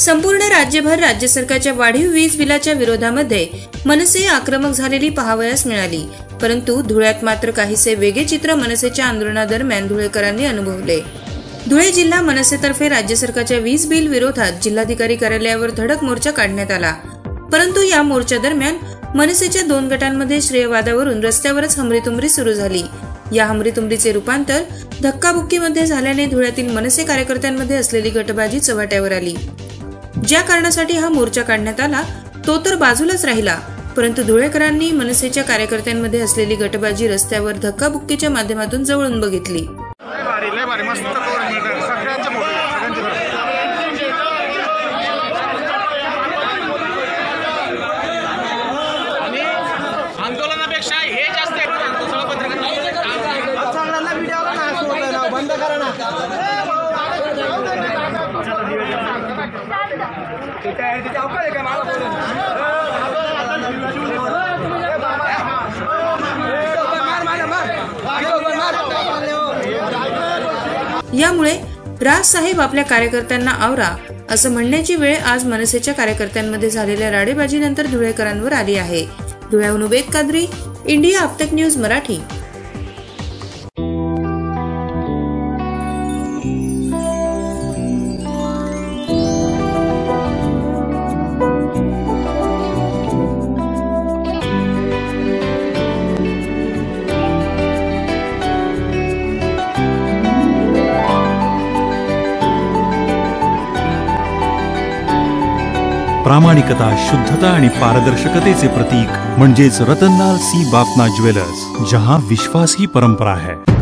संपूर्ण राज्यभर राज्य सरकारच्या वाढीव वीज बिलाच्या विरोधामध्ये मनसे आक्रमक झालेली पाहावयास मिळाली। परंतु धुळ्यात मात्र काहीसे वेगळे चित्र मनसेच्या आंदोलनादरम्यान धुळेकरांनी अनुभवले। धुळे जिल्हा मनसेतर्फे राज्य सरकारच्या वीज बिल विरोधात जिल्हाधिकारी कार्यालयावर धडक मोर्चा काढण्यात आला। परंतु या मोर्चा दरम्यान मनसेच्या 2 गटांमध्ये श्रेयवादावरून रस्त्यावरच हमरीतुमरी सुरू झाली। या हमरीतुमरीचे रूपांतर धक्काबुक्कीमध्ये झाल्याने धुळ्यातील मनसे कार्यकर्त्यांमध्ये असलेली गटबाजी चव्हाट्यावर आली। ज्या कारणासाठी हा मोर्चा काढण्यात आला तो तर बाजूलाच राहिला, परंतु धुळेकरांनी मनसेच्या कार्यकर्त्यांमध्ये असलेली गटबाजी रस्त्यावर धक्काबुक्कीच्या माध्यमातून जवळून बघितली। यामुळे राजसाहेब आपल्या कार्यकर्त्यांना आवरा असं म्हणण्याची वेळ आज मनसेच्या कार्यकर्त्यांमध्ये झालेल्या राडेबाजीनंतर धुळेकरांवर आली आहे। धुळ्याहून Ubed Qadri, India Uptech news Marathi. प्रामाणिकता, शुद्धता आणि पारदर्शकतेचे प्रतीक म्हणजेच रतनलाल सी बाफना ज्वेलर्स, जहां विश्वास ही परंपरा है।